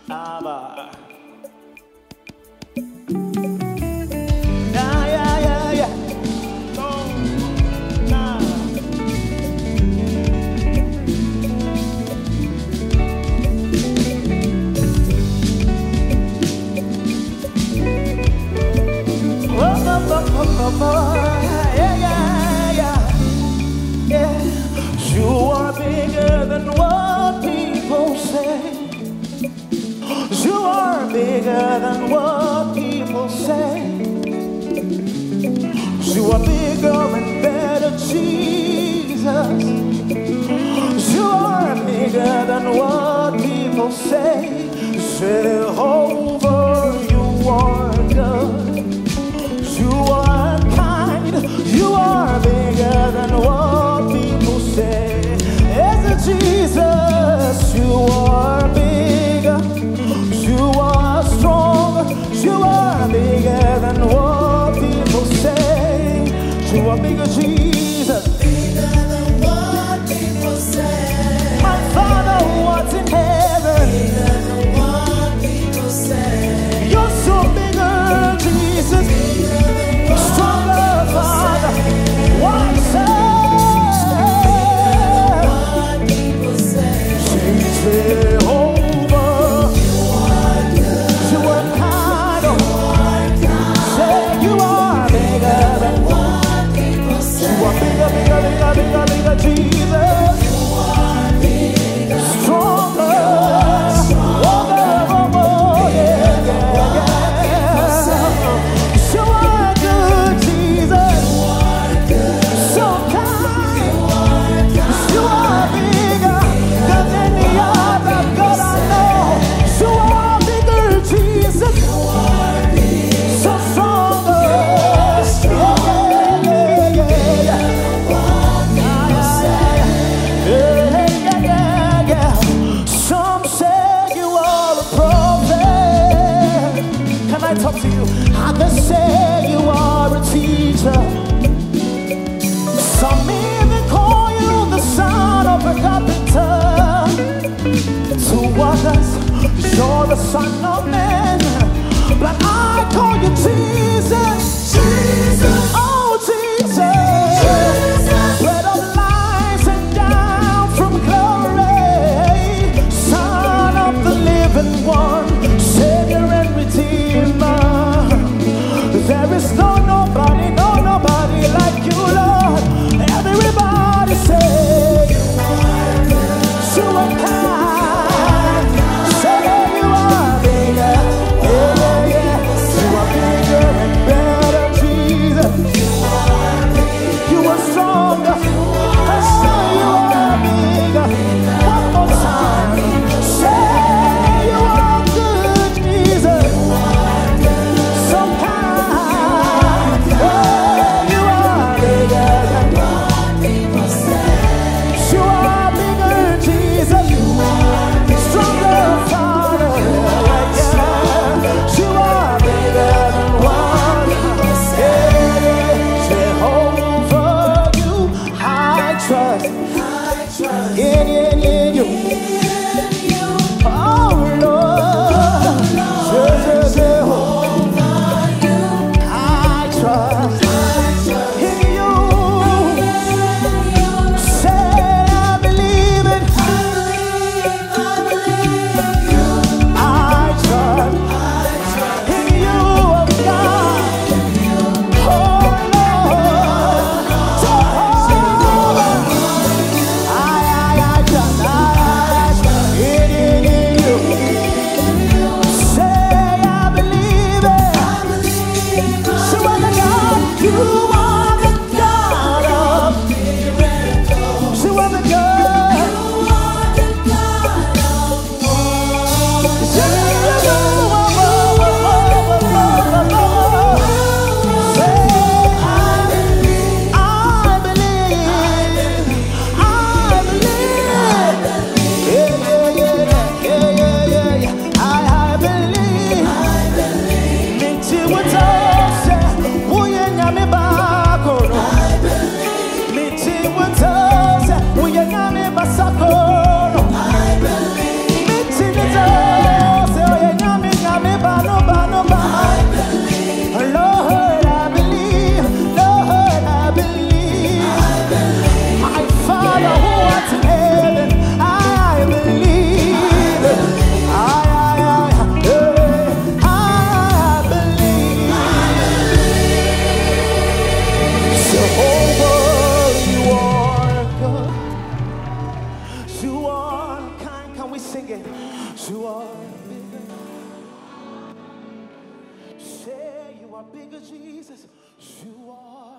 Abba. Yeah, yeah, yeah, yeah. Oh, nah. Yeah, yeah, yeah. Yeah. You are bigger than what people say. You are bigger than what people say. You are bigger and better, Jesus. You are bigger than what people say. Jehovah, you are good. You are kind. You are bigger than what people say. Yes, Jesus, you are bigger. You are strong. You are bigger than what people say. You are bigger, Jesus. Bigger than what people say. My Father who art in heaven. Bigger than what people say. You're so bigger, Jesus. Bigger than what Stronger, Father. Wiser. what people say. Jehovah. You are kind. Say you are bigger than What people say. you are bigger, bigger, bigger, bigger, bigger, Jesus. Stronger. Oh, yeah, yeah, yeah. You are good, Jesus. So kind. You are bigger than any other God I know. You are bigger, Jesus. So stronger. Yeah, yeah, yeah, yeah. Some say you are a prophet. Can I talk to you? Others say you are a teacher. Some even call you the son of a carpenter. To others, you're the son of man. But I call you Jesus. Jesus. Oh, Jesus. Bread of life and down from glory. Son of the living one. Savior and Redeemer. There is nobody like you, Lord. Everybody say, you are kind. Say you are bigger. You are bigger. Say you are bigger, Jesus. You are.